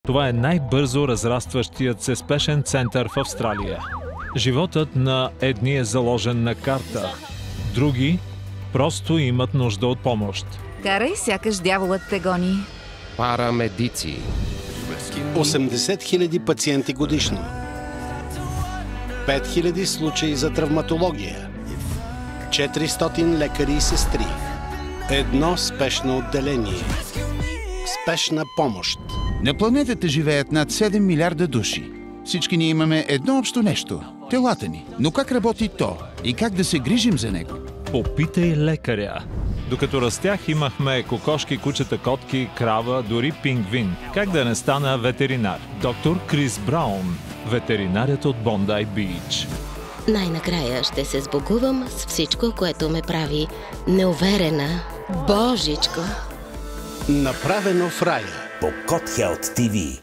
Това е най-бързо разрастващият се спешен център в Австралия. Животът на едни е заложен на карта, други просто имат нужда от помощ. Карай, сякаш дяволът те гони. Парамедици. 80 000 пациенти годишно. 5000 случаи за травматология. 400 лекари и сестри. Едно спешно отделение. Спешна помощ. На планетата живеят над 7 милиарда души. Всички ние имаме едно общо нещо – телата ни. Но как работи то и как да се грижим за него? Попитай лекаря. Докато растях, имахме кокошки, кучета, котки, крава, дори пингвин. Как да не стана ветеринар? Доктор Крис Браун, ветеринарят от Бондай Бич. Най-накрая ще се сбогувам с всичко, което ме прави неуверена. Божичко! Направено в рая. По Кот Хелт ТВ.